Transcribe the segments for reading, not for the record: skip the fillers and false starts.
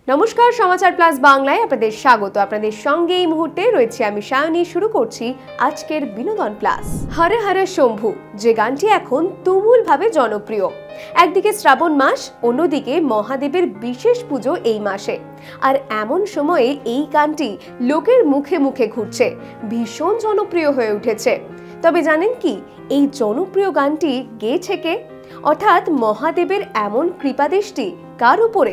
নমস্কার, সমাচার প্লাস বাংলায় আপনাদের স্বাগত। আপনাদের সঙ্গে এই মুহূর্তে রয়েছে আমি সায়নী। শুরু করছি আজকের বিনোদন প্লাস। হরে হরে শম্ভু যে গানটি এখন তুমুলভাবে জনপ্রিয়। একদিকে শ্রাবণ মাস, অন্যদিকে মহাদেবের বিশেষ পুজো এই মাসে। আর এমন সময়ে এই গানটি লোকের মুখে মুখে ঘুরছে, ভীষণ জনপ্রিয় হয়ে উঠেছে। তবে জানেন কি, এই জনপ্রিয় গানটি গেয়েছে কে? অর্থাৎ মহাদেবের এমন কৃপাদৃষ্টি কার উপরে?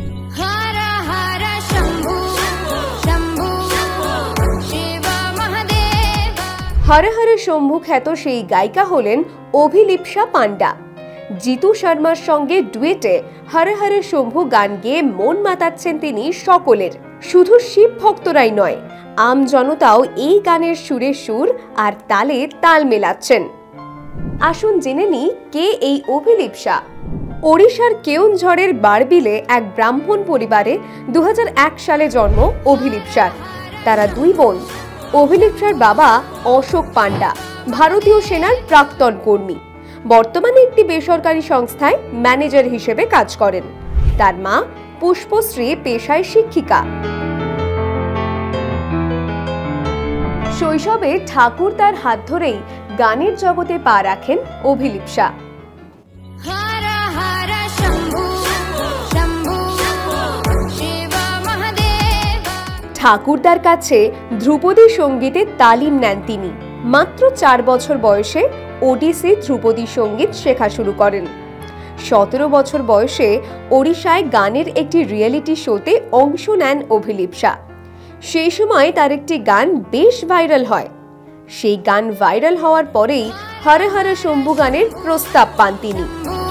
হরে হরে শম্ভু খ্যাত সেই গায়িকা হলেন অভিলিপ্সা পান্ডা। জিতু শর্মার সঙ্গে ডুয়েটে হরে হরে শম্ভু গান গেয়ে মন মাতাচ্ছেন তিনি সকলের। শুধু শিব ভক্তরাই নয়, আম জনতাও এই গানের সুরে সুর আর তালে তাল মেলাচ্ছেন। আসুন জেনে নিই কে এই অভিলিপ্সা। ওড়িশার কেওনঝড়ের বারবিলে এক ব্রাহ্মণ পরিবারে 2001 সালে জন্ম অভিলিপ্সার। তারা দুই বোন। অভিলিপ্সার বাবা অশোক পান্ডা ভারতীয় সেনার প্রাক্তন কর্মী, বর্তমানে একটি বেসরকারি সংস্থায় ম্যানেজার হিসেবে কাজ করেন। তার মা পুষ্পশ্রী পেশায় শিক্ষিকা। শৈশবে ঠাকুর তার হাত ধরেই গানের জগতে পা রাখেন অভিলিপ্সা। ঠাকুরদার কাছে ধ্রুপদী সঙ্গীতে তালিম নেন তিনি। মাত্র 4 বছর বয়সে ওডিসি ধ্রুপদী সঙ্গীত শেখা শুরু করেন। 17 বছর বয়সে ওড়িশায় গানের একটি রিয়েলিটি শোতে অংশ নেন অভিলিপ্সা। সেই সময় তার একটি গান বেশ ভাইরাল হয়। সেই গান ভাইরাল হওয়ার পরেই হরে হরে শম্ভু গানের প্রস্তাব পান তিনি।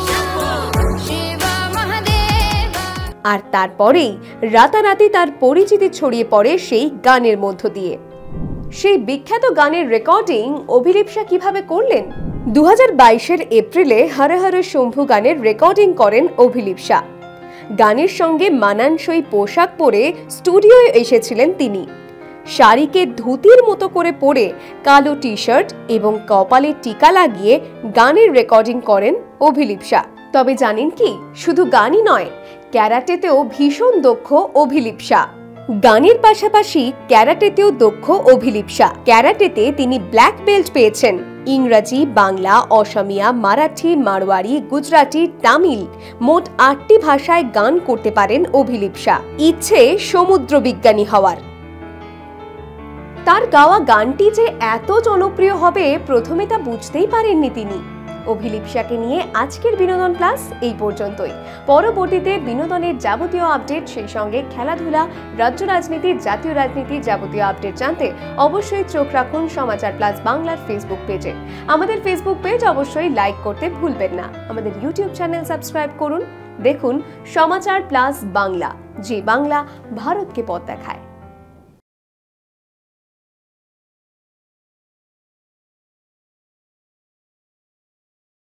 আর তারপরেই রাতারাতি তার পরিচিতি ছড়িয়ে পড়ে সেই গানের মধ্য দিয়ে। সেই বিখ্যাত গানের রেকর্ডিং অভিলিপ্সা কিভাবে করলেন? 2022-এর এপ্রিলে হরে হরে শম্ভু গানের রেকর্ডিং করেন অভিলিপ্সা। গানের সঙ্গে মানানসই পোশাক পরে স্টুডিওয়ে এসেছিলেন তিনি। শাড়িকে ধুতির মতো করে পরে কালো টি শার্ট এবং কপালে টিকা লাগিয়ে গানের রেকর্ডিং করেন অভিলিপ্সা। তবে জানেন কি, শুধু গানই নয়, ক্যারাটেতেও ভীষণ দক্ষ অভিলিপ্সা। গানের পাশাপাশি ক্যারাটেতেও দক্ষ অভিলিপ্সা। ক্যারাটেতে তিনি ব্ল্যাক বেল্ট পেয়েছেন। ইংরাজি, বাংলা, অসমিয়া, মারাঠি, মারওয়াড়ি, গুজরাটি, তামিল মোট 8টি ভাষায় গান করতে পারেন অভিলিপ্সা। ইচ্ছে সমুদ্র বিজ্ঞানী হওয়ার। তার গাওয়া গানটি যে এত জনপ্রিয় হবে প্রথমে তা বুঝতেই পারেননি তিনি। অভিলিপ্সাকে নিয়ে আজকের বিনোদন প্লাস এই পর্যন্তই। পরবর্তীতে বিনোদনের যাবতীয় আপডেট, সেই সঙ্গে খেলাধুলা, রাজ্য রাজনীতি, জাতীয় রাজনীতির যাবতীয় আপডেট জানতে অবশ্যই চোখ রাখুন সমাচার প্লাস বাংলার ফেসবুক পেজে। আমাদের ফেসবুক পেজ অবশ্যই লাইক করতে ভুলবেন না। আমাদের ইউটিউব চ্যানেল সাবস্ক্রাইব করুন। দেখুন সমাচার প্লাস বাংলা, যে বাংলা ভারতকে পথ দেখায়।